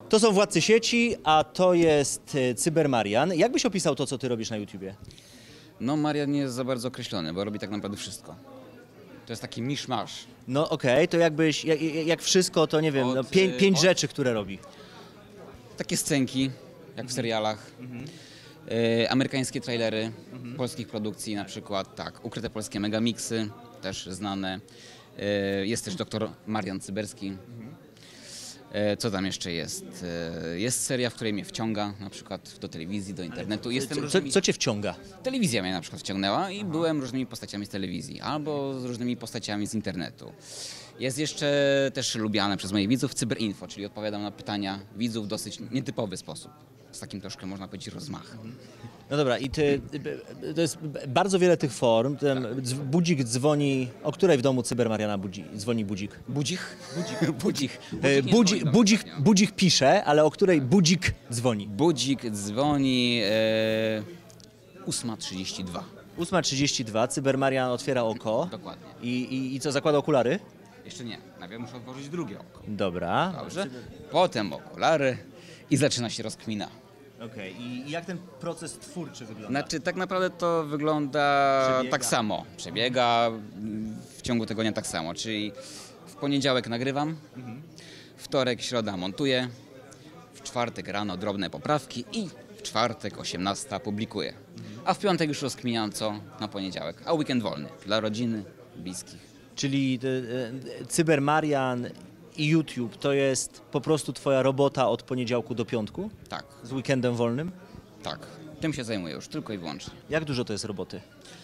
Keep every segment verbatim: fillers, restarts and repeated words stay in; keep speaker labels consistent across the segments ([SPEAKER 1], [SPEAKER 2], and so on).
[SPEAKER 1] To są Władcy Sieci, a to jest Cybermarian. Jak byś opisał to, co ty robisz na YouTubie?
[SPEAKER 2] No Marian nie jest za bardzo określony, bo robi tak naprawdę wszystko. To jest taki miszmasz.
[SPEAKER 1] No okej, okay, to jakbyś, jak, jak wszystko, to nie wiem,
[SPEAKER 2] od,
[SPEAKER 1] no, pię, pięć
[SPEAKER 2] od...
[SPEAKER 1] rzeczy, które robi.
[SPEAKER 2] Takie scenki, jak w serialach. Mhm. E, amerykańskie trailery, mhm. polskich produkcji na przykład, tak. Ukryte polskie megamixy, też znane. E, jest też doktor Marian Cyberski. Mhm. E, co tam jeszcze jest? E, jest seria, w której mnie wciąga, na przykład do telewizji, do internetu. Jestem
[SPEAKER 1] co,
[SPEAKER 2] różnymi...
[SPEAKER 1] co cię wciąga?
[SPEAKER 2] Telewizja mnie na przykład wciągnęła i Aha. byłem różnymi postaciami z telewizji albo z różnymi postaciami z internetu. Jest jeszcze też lubiane przez moich widzów Cyberinfo, czyli odpowiadam na pytania widzów w dosyć nietypowy sposób. Z takim troszkę, można powiedzieć, rozmachem.
[SPEAKER 1] No dobra, i ty, to jest bardzo wiele tych form. Ten
[SPEAKER 2] tak.
[SPEAKER 1] Budzik dzwoni, o której w domu Cybermariana budzi, dzwoni budzik?
[SPEAKER 2] Budzik?
[SPEAKER 1] Budzik.
[SPEAKER 2] budzik.
[SPEAKER 1] Budzik, budzik, budzik, budzik pisze, ale o której budzik dzwoni?
[SPEAKER 2] Budzik dzwoni e, ósma trzydzieści dwa.
[SPEAKER 1] ósma trzydzieści dwa, Cybermarian otwiera oko.
[SPEAKER 2] Dokładnie.
[SPEAKER 1] I, i, i co, zakłada okulary?
[SPEAKER 2] Jeszcze nie, najpierw muszę otworzyć drugie oko.
[SPEAKER 1] Dobra.
[SPEAKER 2] Dobrze. Potem okulary i zaczyna się rozkmina.
[SPEAKER 1] Okej, okay. I jak ten proces twórczy wygląda?
[SPEAKER 2] Znaczy, tak naprawdę to wygląda
[SPEAKER 1] Przebiega.
[SPEAKER 2] tak samo. Przebiega w ciągu tygodnia tak samo, czyli w poniedziałek nagrywam, mhm. wtorek, środa montuję, w czwartek rano drobne poprawki i w czwartek osiemnasta publikuję. Mhm. A w piątek już rozkminiam co na poniedziałek, a weekend wolny dla rodziny, bliskich.
[SPEAKER 1] Czyli y, y, Cybermarian i YouTube to jest po prostu twoja robota od poniedziałku do piątku?
[SPEAKER 2] Tak.
[SPEAKER 1] Z weekendem wolnym?
[SPEAKER 2] Tak. Tym się zajmuję już, tylko i wyłącznie.
[SPEAKER 1] Jak dużo to jest roboty?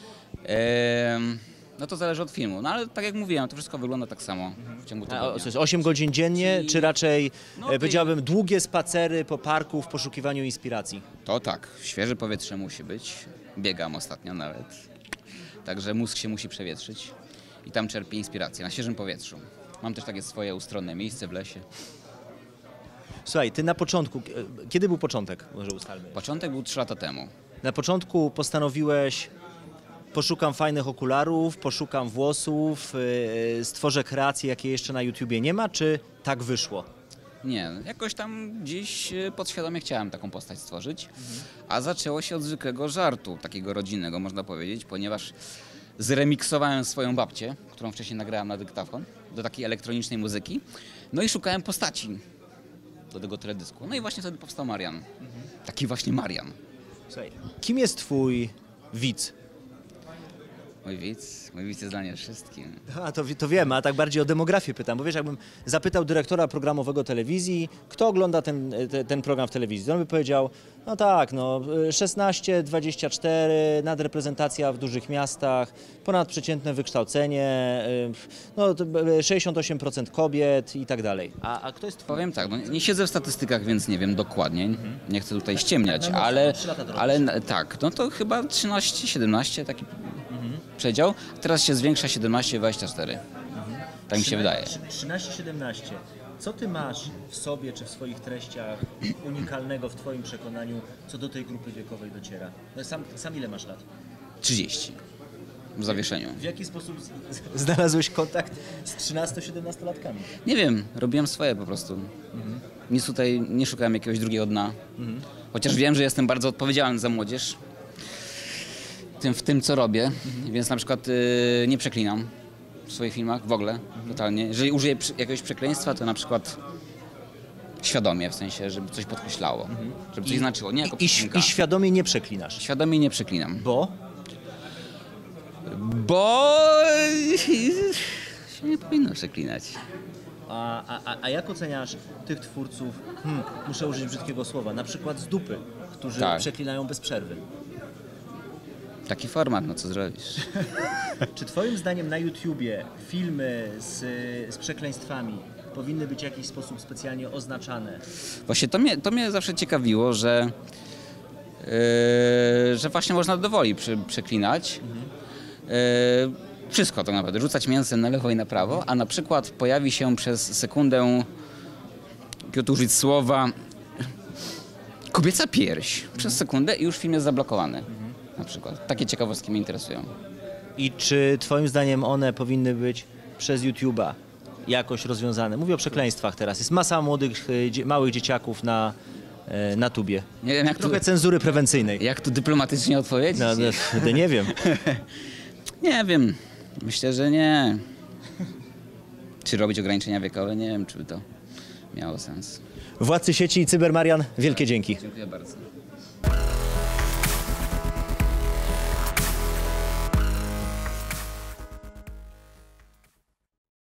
[SPEAKER 2] Ehm, no to zależy od filmu, no ale tak jak mówiłem, to wszystko wygląda tak samo w ciągu tygodnia.
[SPEAKER 1] A, co jest, osiem godzin dziennie,
[SPEAKER 2] Czyli...
[SPEAKER 1] czy raczej,
[SPEAKER 2] no,
[SPEAKER 1] e, powiedziałbym, długie spacery po parku w poszukiwaniu inspiracji?
[SPEAKER 2] To tak, świeże powietrze musi być, biegam ostatnio nawet, także mózg się musi przewietrzyć i tam czerpię inspirację, na świeżym powietrzu. Mam też takie swoje ustronne miejsce w lesie.
[SPEAKER 1] Słuchaj, ty na początku, kiedy był początek, może ustalmy?
[SPEAKER 2] Początek był trzy lata temu.
[SPEAKER 1] Na początku postanowiłeś, poszukam fajnych okularów, poszukam włosów, yy, stworzę kreacje, jakie jeszcze na YouTubie nie ma, czy tak wyszło?
[SPEAKER 2] Nie, jakoś tam gdzieś podświadomie chciałem taką postać stworzyć, mhm. a zaczęło się od zwykłego żartu, takiego rodzinnego można powiedzieć, ponieważ zremiksowałem swoją babcię, którą wcześniej nagrałem na dyktafon, do takiej elektronicznej muzyki, no i szukałem postaci do tego teledysku. No i właśnie wtedy powstał Marian. Mhm. Taki właśnie Marian.
[SPEAKER 1] Słuchaj, kim jest twój widz?
[SPEAKER 2] Mój widz? Mój widz jest dla mnie wszystkim.
[SPEAKER 1] A to, to wiem, a tak bardziej o demografię pytam, bo wiesz, jakbym zapytał dyrektora programowego telewizji, kto ogląda ten, te, ten program w telewizji, on by powiedział, no tak, no szesnaście dwadzieścia cztery, nadreprezentacja w dużych miastach, ponadprzeciętne wykształcenie, no sześćdziesiąt osiem procent kobiet i tak dalej. A, a kto jest twój?
[SPEAKER 2] Powiem tak, no nie siedzę w statystykach, więc nie wiem dokładnie, mhm. nie chcę tutaj ściemniać, no, ale, ale tak, no to chyba trzynaście siedemnaście taki przedział, teraz się zwiększa siedemnaście dwadzieścia cztery. Mhm. Tak mi się wydaje.
[SPEAKER 1] trzynaście siedemnaście. Co ty masz w sobie czy w swoich treściach unikalnego w twoim przekonaniu, co do tej grupy wiekowej dociera? No sam, sam ile masz lat?
[SPEAKER 2] trzydzieści. W zawieszeniu.
[SPEAKER 1] W jaki sposób znalazłeś kontakt z trzynasto-siedemnastolatkami?
[SPEAKER 2] Nie wiem, robiłem swoje po prostu. Mhm. Nic tutaj nie szukałem jakiegoś drugiego dna. Mhm. Chociaż wiem, że jestem bardzo odpowiedzialny za młodzież. Tym, w tym, co robię, mhm. więc na przykład yy, nie przeklinam w swoich filmach w ogóle, mhm. totalnie. Jeżeli użyję przy, jakiegoś przekleństwa, to na przykład świadomie, w sensie, żeby coś podkreślało, mhm. żeby coś I, znaczyło, nie jako
[SPEAKER 1] i, i, I świadomie nie przeklinasz?
[SPEAKER 2] Świadomie nie przeklinam.
[SPEAKER 1] Bo?
[SPEAKER 2] Bo się nie powinno przeklinać.
[SPEAKER 1] A, a, a jak oceniasz tych twórców, hmm, muszę użyć brzydkiego słowa, na przykład z dupy, którzy tak. przeklinają bez przerwy?
[SPEAKER 2] Taki format, no co zrobisz?
[SPEAKER 1] Czy twoim zdaniem na YouTubie filmy z, z przekleństwami powinny być w jakiś sposób specjalnie oznaczane? Właśnie
[SPEAKER 2] to mnie, to mnie zawsze ciekawiło, że, yy, że właśnie można do woli przy, przeklinać. Mhm. Yy, wszystko tak naprawdę, rzucać mięsem na lewo i na prawo, a na przykład pojawi się przez sekundę, jak tu użyć słowa, kobieca pierś. Mhm. Przez sekundę i już film jest zablokowany. Mhm. Na przykład. Takie ciekawostki mnie interesują.
[SPEAKER 1] I czy twoim zdaniem one powinny być przez YouTube'a jakoś rozwiązane? Mówię o przekleństwach teraz. Jest masa młodych, y, dzie- małych dzieciaków na, y, na tubie.
[SPEAKER 2] Nie wiem, jak tu,
[SPEAKER 1] Trochę cenzury prewencyjnej.
[SPEAKER 2] jak tu dyplomatycznie odpowiedzieć.
[SPEAKER 1] No, no, nie wiem.
[SPEAKER 2] Nie wiem. Myślę, że nie. Czy robić ograniczenia wiekowe? Nie wiem, czy by to miało sens.
[SPEAKER 1] Władcy sieci i Cybermarian, wielkie dzięki.
[SPEAKER 2] Dziękuję bardzo.